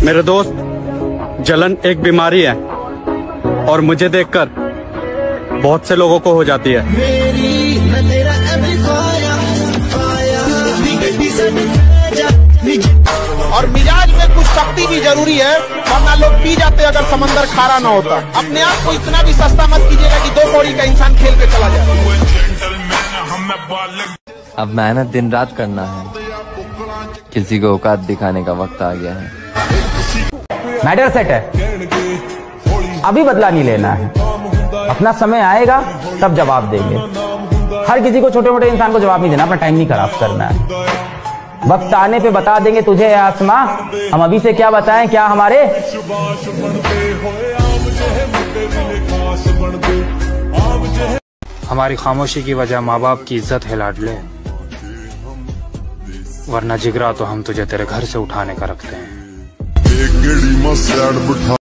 मेरे दोस्त, जलन एक बीमारी है और मुझे देखकर बहुत से लोगों को हो जाती है। और मिजाज में कुछ शक्ति भी जरूरी है, वरना लोग पी जाते अगर समंदर खारा ना होता। अपने आप को इतना भी सस्ता मत कीजिएगा कि 2 कौड़ी का इंसान खेल के चला जाए। अब मेहनत दिन रात करना है, किसी को औकात दिखाने का वक्त आ गया है। मैटर सेट है, अभी बदला नहीं लेना है। अपना समय आएगा तब जवाब देंगे। हर किसी को, छोटे मोटे इंसान को जवाब नहीं देना, अपना टाइम नहीं खराब करना है। वक्त आने पे बता देंगे तुझे आसमां, हम अभी से क्या बताएं क्या हमारे। हमारी खामोशी की वजह माँ बाप की इज्जत है लाडले, वरना जिगरा तो हम तुझे तेरे घर से उठाने का रखते हैं।